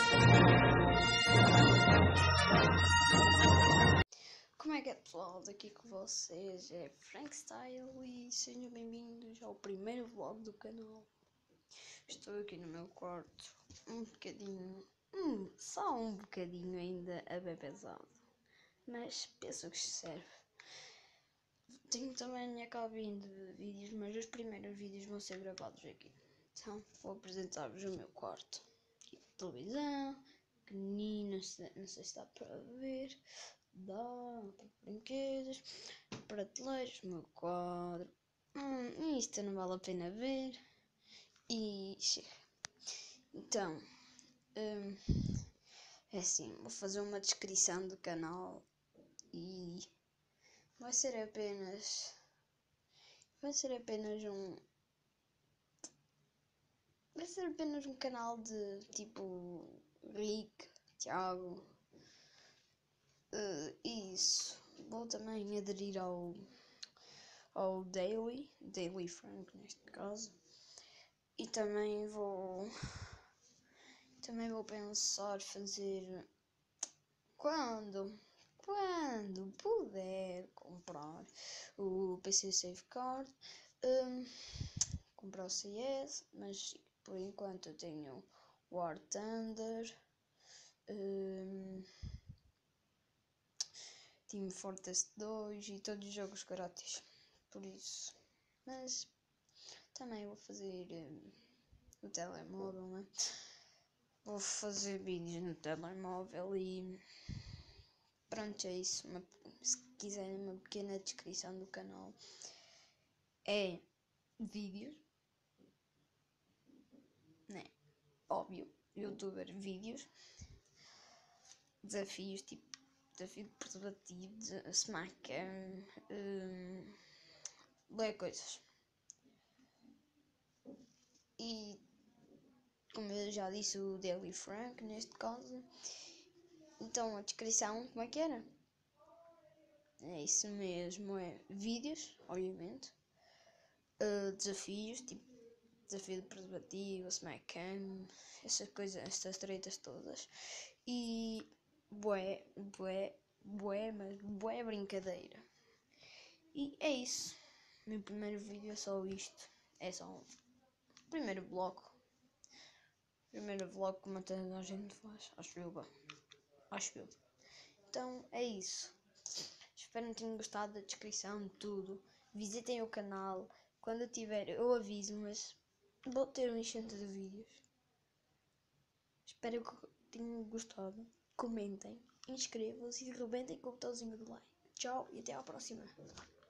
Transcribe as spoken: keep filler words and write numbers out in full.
Como é que é, pessoal? Daqui com vocês é Frank Style e sejam bem-vindos ao primeiro vlog do canal. Estou aqui no meu quarto, um bocadinho, hum, só um bocadinho ainda a bem pesado, mas penso que se serve. Tenho também a minha cabine de vídeos, mas os primeiros vídeos vão ser gravados aqui. Então vou apresentar-vos o meu quarto. Aqui, televisão, pequenina, não sei se está para ver. Dá, brinquedos, prateleiras, meu quadro. Hum, isto não vale a pena ver. E chega. Então, hum, é assim, vou fazer uma descrição do canal e vai ser apenas. Vai ser apenas um. Vai ser apenas um canal de tipo Rick, Thiago. Uh, isso. Vou também aderir ao. ao Daily, Daily Frank neste caso, e também vou também vou pensar fazer quando quando puder comprar o P C Safeguard, um, comprar o C S, mas por enquanto eu tenho War Thunder, um, Team Fortress dois e todos os jogos grátis, por isso, mas também vou fazer um, no telemóvel, né? Vou fazer vídeos no telemóvel e pronto, é isso. Uma, se quiserem uma pequena descrição do canal, é vídeos, né? Óbvio, youtuber vídeos, desafios tipo desafio de preservativo, de smackcam, um, ler coisas. E como eu já disse, o Daily Frank neste caso. Então a descrição, como é que era? É isso mesmo, é vídeos, obviamente, uh, desafios, tipo desafio de preservativo, smackcam, essas coisas, estas tretas todas, e bué, bué, bué, mas bué brincadeira. E é isso, meu primeiro vídeo é só isto, é só um primeiro bloco, primeiro vlog como até a gente faz, acho eu, acho eu. Então é isso. Espero que tenham gostado da descrição de tudo. Visitem o canal. Quando eu tiver, eu aviso, mas vou ter um enchente de vídeos. Espero que tenham gostado. Comentem, inscrevam-se e rebentem com o botãozinho do like. Tchau e até à próxima.